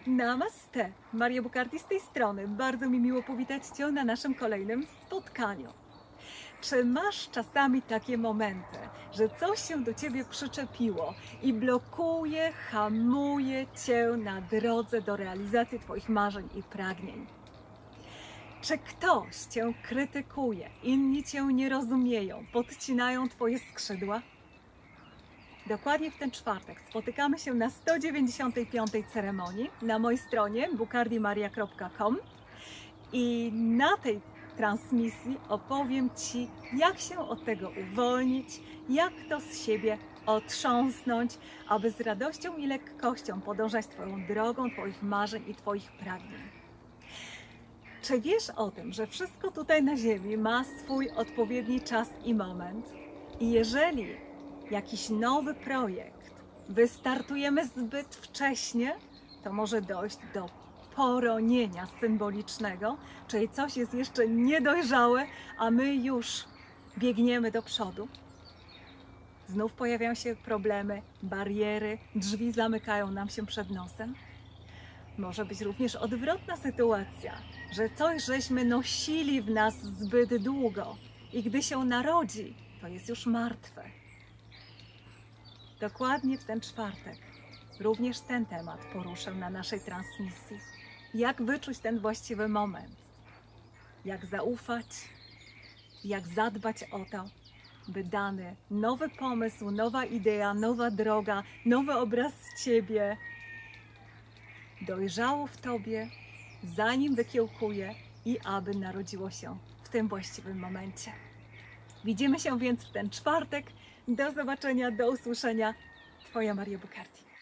Namaste! Maria Bukarty z tej strony. Bardzo mi miło powitać Cię na naszym kolejnym spotkaniu. Czy masz czasami takie momenty, że coś się do Ciebie przyczepiło i blokuje, hamuje Cię na drodze do realizacji Twoich marzeń i pragnień? Czy ktoś Cię krytykuje, inni Cię nie rozumieją, podcinają Twoje skrzydła? Dokładnie w ten czwartek spotykamy się na 195. ceremonii na mojej stronie bukardymaria.com i na tej transmisji opowiem Ci, jak się od tego uwolnić, jak to z siebie otrząsnąć, aby z radością i lekkością podążać Twoją drogą, Twoich marzeń i Twoich pragnień. Czy wiesz o tym, że wszystko tutaj na ziemi ma swój odpowiedni czas i moment? I jeżeli jakiś nowy projekt wystartujemy zbyt wcześnie, to może dojść do poronienia symbolicznego, czyli coś jest jeszcze niedojrzałe, a my już biegniemy do przodu. Znów pojawiają się problemy, bariery, drzwi zamykają nam się przed nosem. Może być również odwrotna sytuacja, że coś żeśmy nosili w nas zbyt długo i gdy się narodzi, to jest już martwe. Dokładnie w ten czwartek również ten temat poruszę na naszej transmisji. Jak wyczuć ten właściwy moment? Jak zaufać? Jak zadbać o to, by dany nowy pomysł, nowa idea, nowa droga, nowy obraz Ciebie dojrzało w Tobie, zanim wykiełkuje i aby narodziło się w tym właściwym momencie. Widzimy się więc w ten czwartek. Do zobaczenia, do usłyszenia. Twoja Maria Bukarty.